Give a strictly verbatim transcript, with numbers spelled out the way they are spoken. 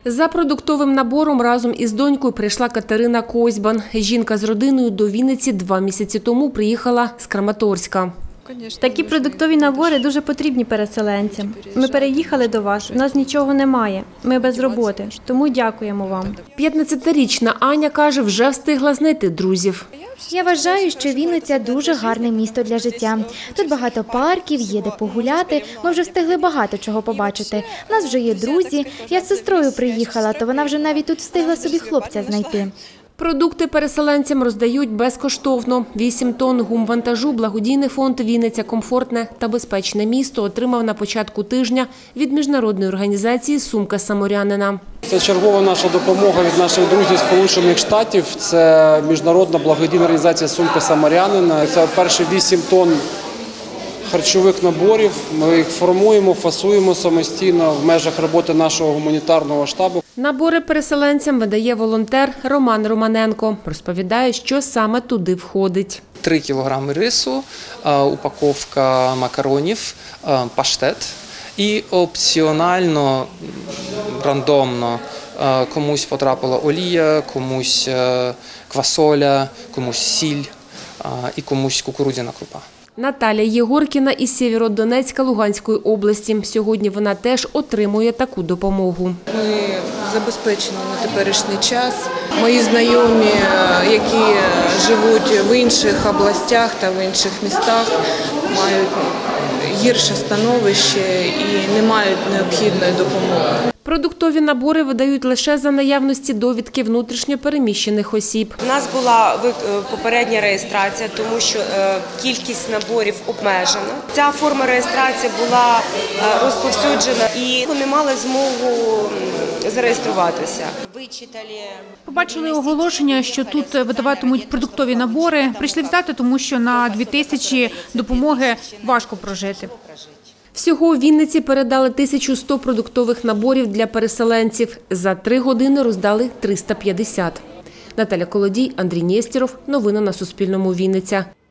За продуктовим набором разом із донькою прийшла Катерина Козьбан. Жінка з родиною до Вінниці два місяці тому приїхала з Краматорська. Такі продуктові набори дуже потрібні переселенцям. Ми переїхали до вас, у нас нічого немає, ми без роботи, тому дякуємо вам. п'ятнадцятирічна Аня каже, вже встигла знайти друзів. Я вважаю, що Вінниця дуже гарне місто для життя. Тут багато парків, є де погуляти, ми вже встигли багато чого побачити. У нас вже є друзі, я з сестрою приїхала, то вона вже навіть тут встигла собі хлопця знайти. Продукти переселенцям роздають безкоштовно. Вісім тонн гумвантажу благодійний фонд «Вінниця – комфортне та безпечне місто» отримав на початку тижня від міжнародної організації «Сумка самарянина». Це чергова наша допомога від наших друзів Сполучених Штатів. Це міжнародна благодійна організація «Сумка самарянина». Це перші вісім тонн харчових наборів. Ми їх формуємо, фасуємо самостійно в межах роботи нашого гуманітарного штабу. Набори переселенцям видає волонтер Роман Романенко. Розповідає, що саме туди входить. Три кілограми рису, упаковка макаронів, паштет і опціонально, рандомно комусь потрапила олія, комусь квасоля, комусь сіль і комусь кукурудзяна крупа. Наталя Єгоркіна із Сєвєродонецька Луганської області. Сьогодні вона теж отримує таку допомогу. Ми забезпечені на теперішній час. Мої знайомі, які живуть в інших областях та в інших містах, мають гірше становище і не мають необхідної допомоги. Продуктові набори видають лише за наявності довідки внутрішньо переміщених осіб. У нас була попередня реєстрація, тому що кількість наборів обмежена. Ця форма реєстрації була розповсюджена і вони мали змогу зареєструватися. Побачили оголошення, що тут видаватимуть продуктові набори. Прийшли взяти, тому що на дві тисячі допомоги важко прожити. Всього у Вінниці передали тисячу сто продуктових наборів для переселенців. За три години роздали триста п'ятдесят. Наталя Колодій, Андрій Нєстєров. Новини на Суспільному. Вінниця.